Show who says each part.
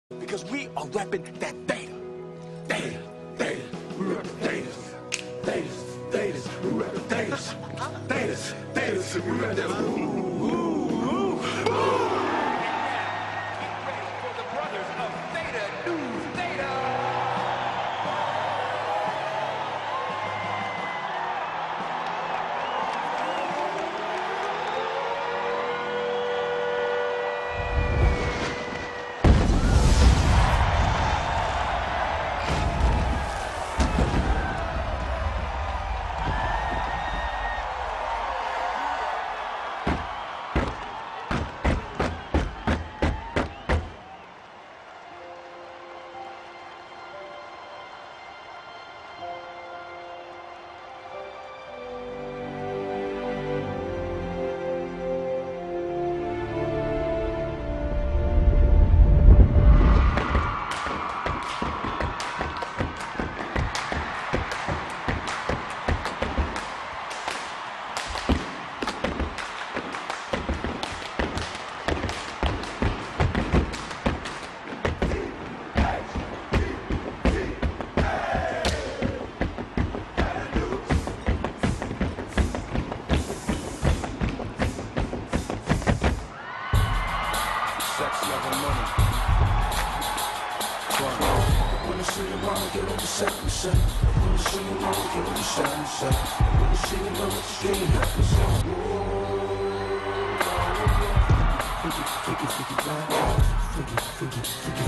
Speaker 1: Because we are repping that theta. Theta, theta, we repping thetas. Thetas, thetas, we repping thetas. Thetas, thetas, we repping that. Ooh, ooh, ooh, ooh. Get ready for the brothers of Theta News Theta.
Speaker 2: Sex, love, and money.
Speaker 3: Wanna see your mama get on the set and say, wanna see your mama get on the set and say, wanna see your mama scream happy song. Freaky, freaky, freaky, freaky, freaky,